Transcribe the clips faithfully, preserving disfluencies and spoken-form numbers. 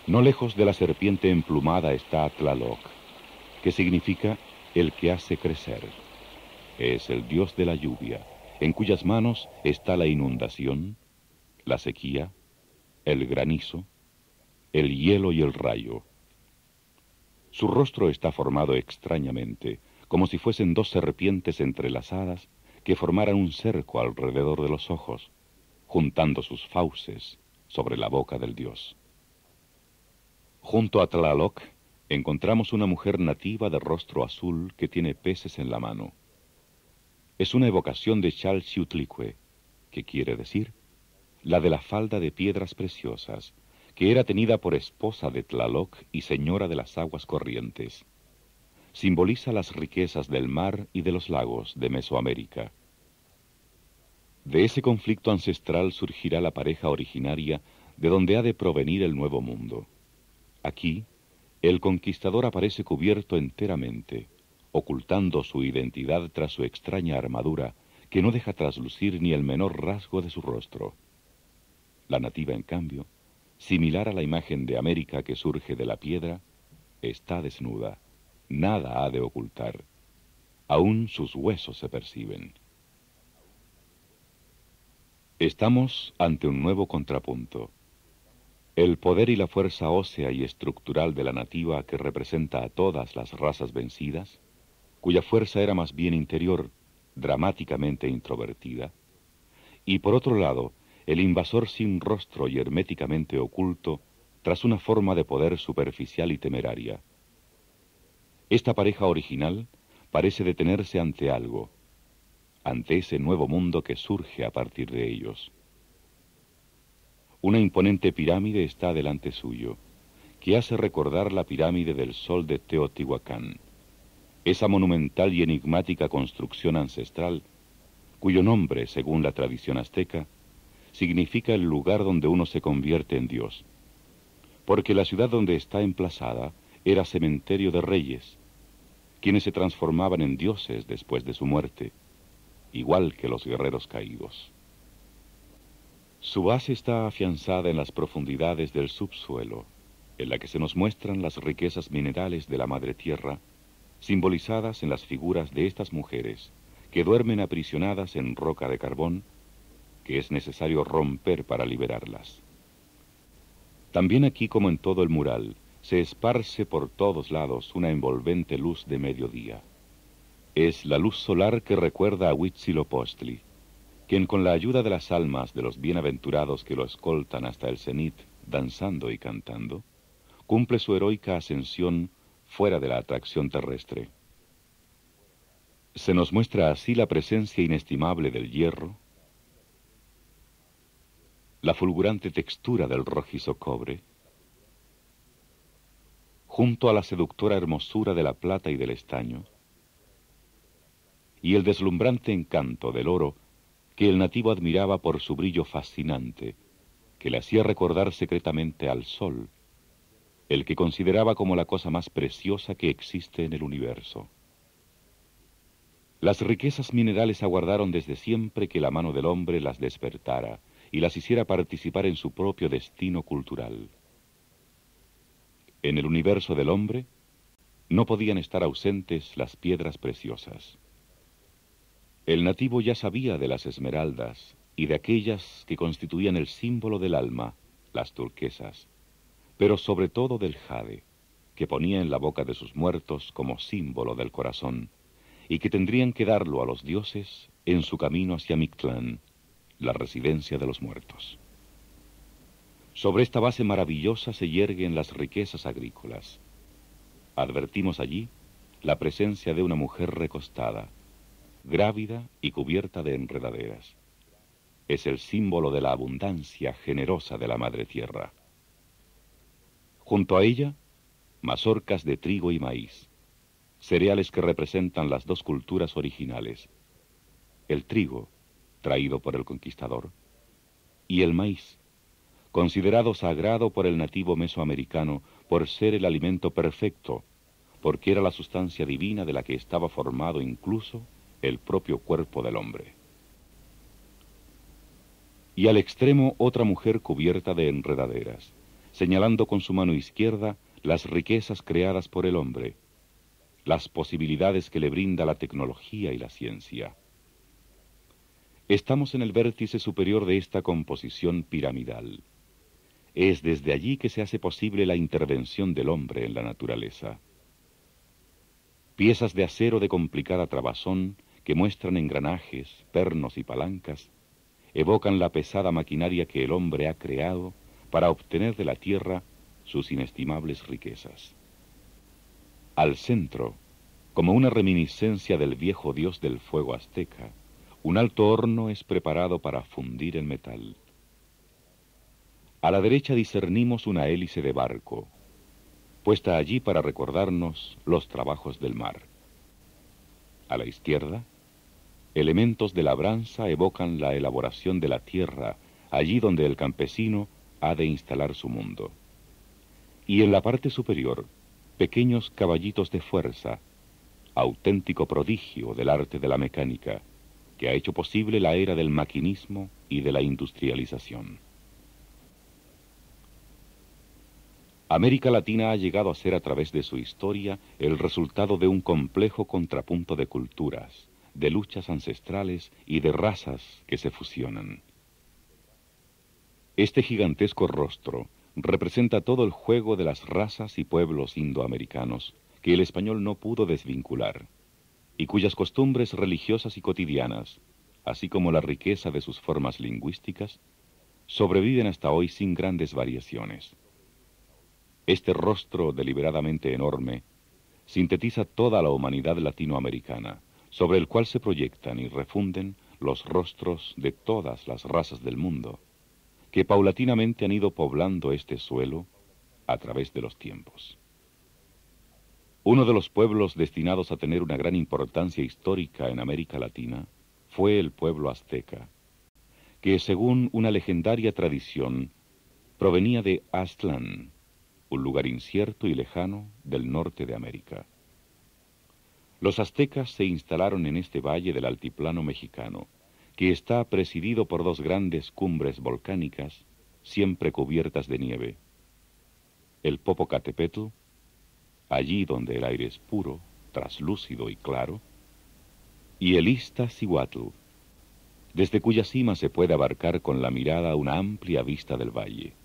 No lejos de la serpiente emplumada está Tlaloc, que significa el que hace crecer. Es el dios de la lluvia, en cuyas manos está la inundación, la sequía, el granizo, el hielo y el rayo. Su rostro está formado extrañamente, como si fuesen dos serpientes entrelazadas que formaran un cerco alrededor de los ojos, juntando sus fauces sobre la boca del dios. Junto a Tlaloc encontramos una mujer nativa de rostro azul que tiene peces en la mano. Es una evocación de Xalxiutlicue, que quiere decir la de la falda de piedras preciosas, que era tenida por esposa de Tlaloc y señora de las aguas corrientes. Simboliza las riquezas del mar y de los lagos de Mesoamérica. De ese conflicto ancestral surgirá la pareja originaria de donde ha de provenir el nuevo mundo. Aquí, el conquistador aparece cubierto enteramente, ocultando su identidad tras su extraña armadura, que no deja traslucir ni el menor rasgo de su rostro. La nativa, en cambio, similar a la imagen de América que surge de la piedra, está desnuda, nada ha de ocultar. Aún sus huesos se perciben. Estamos ante un nuevo contrapunto. El poder y la fuerza ósea y estructural de la nativa que representa a todas las razas vencidas, cuya fuerza era más bien interior, dramáticamente introvertida, y por otro lado, el invasor sin rostro y herméticamente oculto, tras una forma de poder superficial y temeraria. Esta pareja original parece detenerse ante algo, ante ese nuevo mundo que surge a partir de ellos. Una imponente pirámide está delante suyo, que hace recordar la pirámide del Sol de Teotihuacán, esa monumental y enigmática construcción ancestral, cuyo nombre, según la tradición azteca, significa el lugar donde uno se convierte en Dios, porque la ciudad donde está emplazada era cementerio de reyes, quienes se transformaban en dioses después de su muerte, igual que los guerreros caídos. Su base está afianzada en las profundidades del subsuelo, en la que se nos muestran las riquezas minerales de la madre tierra, simbolizadas en las figuras de estas mujeres, que duermen aprisionadas en roca de carbón, que es necesario romper para liberarlas. También aquí, como en todo el mural, se esparce por todos lados una envolvente luz de mediodía. Es la luz solar que recuerda a Huitzilopochtli, quien con la ayuda de las almas de los bienaventurados que lo escoltan hasta el cenit, danzando y cantando, cumple su heroica ascensión fuera de la atracción terrestre. Se nos muestra así la presencia inestimable del hierro, la fulgurante textura del rojizo cobre, junto a la seductora hermosura de la plata y del estaño, y el deslumbrante encanto del oro que el nativo admiraba por su brillo fascinante, que le hacía recordar secretamente al sol, el que consideraba como la cosa más preciosa que existe en el universo. Las riquezas minerales aguardaron desde siempre que la mano del hombre las despertara y las hiciera participar en su propio destino cultural. En el universo del hombre no podían estar ausentes las piedras preciosas. El nativo ya sabía de las esmeraldas y de aquellas que constituían el símbolo del alma, las turquesas, pero sobre todo del jade, que ponía en la boca de sus muertos como símbolo del corazón, y que tendrían que darlo a los dioses en su camino hacia Mictlán, la residencia de los muertos. Sobre esta base maravillosa se yerguen las riquezas agrícolas. Advertimos allí la presencia de una mujer recostada, grávida y cubierta de enredaderas. Es el símbolo de la abundancia generosa de la madre tierra. Junto a ella, mazorcas de trigo y maíz, cereales que representan las dos culturas originales. El trigo, traído por el conquistador, y el maíz, considerado sagrado por el nativo mesoamericano por ser el alimento perfecto, porque era la sustancia divina de la que estaba formado incluso el propio cuerpo del hombre. Y al extremo otra mujer cubierta de enredaderas, señalando con su mano izquierda las riquezas creadas por el hombre, las posibilidades que le brinda la tecnología y la ciencia. Estamos en el vértice superior de esta composición piramidal. Es desde allí que se hace posible la intervención del hombre en la naturaleza. Piezas de acero de complicada trabazón que muestran engranajes, pernos y palancas, evocan la pesada maquinaria que el hombre ha creado para obtener de la tierra sus inestimables riquezas. Al centro, como una reminiscencia del viejo dios del fuego azteca, un alto horno es preparado para fundir el metal. A la derecha discernimos una hélice de barco, puesta allí para recordarnos los trabajos del mar. A la izquierda, elementos de labranza evocan la elaboración de la tierra, allí donde el campesino ha de instalar su mundo. Y en la parte superior, pequeños caballitos de fuerza, auténtico prodigio del arte de la mecánica, que ha hecho posible la era del maquinismo y de la industrialización. América Latina ha llegado a ser a través de su historia el resultado de un complejo contrapunto de culturas, de luchas ancestrales y de razas que se fusionan. Este gigantesco rostro representa todo el juego de las razas y pueblos indoamericanos que el español no pudo desvincular, y cuyas costumbres religiosas y cotidianas, así como la riqueza de sus formas lingüísticas, sobreviven hasta hoy sin grandes variaciones. Este rostro deliberadamente enorme sintetiza toda la humanidad latinoamericana, sobre el cual se proyectan y refunden los rostros de todas las razas del mundo, que paulatinamente han ido poblando este suelo a través de los tiempos. Uno de los pueblos destinados a tener una gran importancia histórica en América Latina fue el pueblo azteca, que según una legendaria tradición provenía de Aztlán, un lugar incierto y lejano del norte de América. Los aztecas se instalaron en este valle del altiplano mexicano, que está presidido por dos grandes cumbres volcánicas, siempre cubiertas de nieve. El Popocatépetl, allí donde el aire es puro, traslúcido y claro, y el Iztaccíhuatl, desde cuya cima se puede abarcar con la mirada una amplia vista del valle.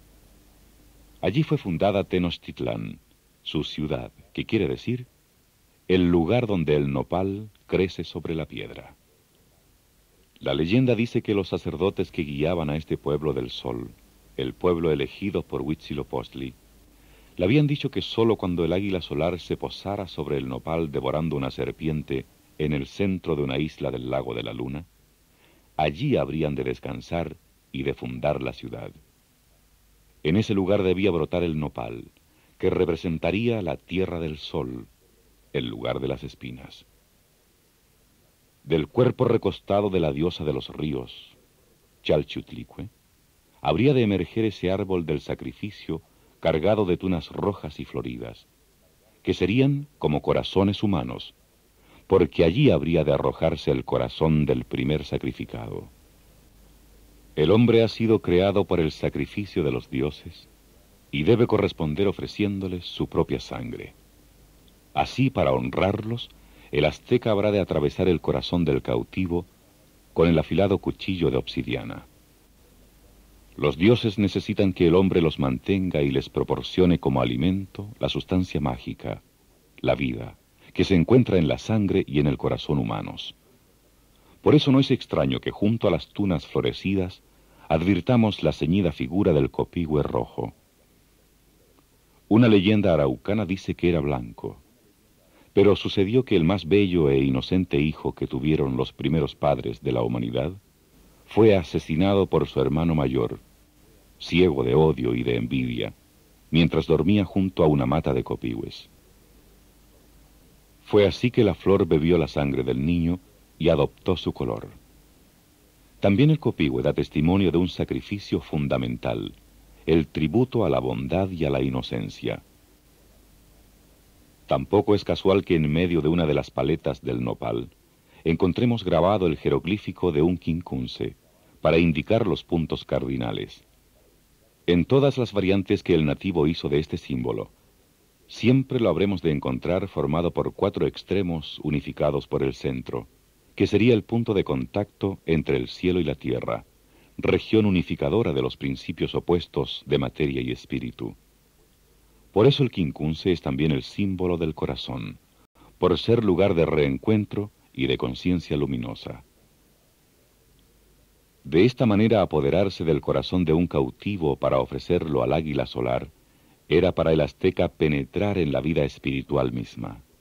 Allí fue fundada Tenochtitlán, su ciudad, que quiere decir el lugar donde el nopal crece sobre la piedra. La leyenda dice que los sacerdotes que guiaban a este pueblo del sol, el pueblo elegido por Huitzilopochtli, le habían dicho que sólo cuando el águila solar se posara sobre el nopal devorando una serpiente en el centro de una isla del lago de la luna, allí habrían de descansar y de fundar la ciudad. En ese lugar debía brotar el nopal, que representaría la tierra del sol, el lugar de las espinas. Del cuerpo recostado de la diosa de los ríos, Chalchiuhtlicue, habría de emerger ese árbol del sacrificio cargado de tunas rojas y floridas, que serían como corazones humanos, porque allí habría de arrojarse el corazón del primer sacrificado. El hombre ha sido creado por el sacrificio de los dioses y debe corresponder ofreciéndoles su propia sangre. Así, para honrarlos, el azteca habrá de atravesar el corazón del cautivo con el afilado cuchillo de obsidiana. Los dioses necesitan que el hombre los mantenga y les proporcione como alimento la sustancia mágica, la vida, que se encuentra en la sangre y en el corazón humanos. Por eso no es extraño que junto a las tunas florecidas advirtamos la ceñida figura del copihue rojo. Una leyenda araucana dice que era blanco, pero sucedió que el más bello e inocente hijo que tuvieron los primeros padres de la humanidad fue asesinado por su hermano mayor, ciego de odio y de envidia, mientras dormía junto a una mata de copihues. Fue así que la flor bebió la sangre del niño y adoptó su color. También el copihue da testimonio de un sacrificio fundamental, el tributo a la bondad y a la inocencia. Tampoco es casual que en medio de una de las paletas del nopal encontremos grabado el jeroglífico de un quincunce para indicar los puntos cardinales. En todas las variantes que el nativo hizo de este símbolo, siempre lo habremos de encontrar formado por cuatro extremos unificados por el centro, que sería el punto de contacto entre el cielo y la tierra, región unificadora de los principios opuestos de materia y espíritu. Por eso el quincunce es también el símbolo del corazón, por ser lugar de reencuentro y de conciencia luminosa. De esta manera, apoderarse del corazón de un cautivo para ofrecerlo al águila solar era para el azteca penetrar en la vida espiritual misma.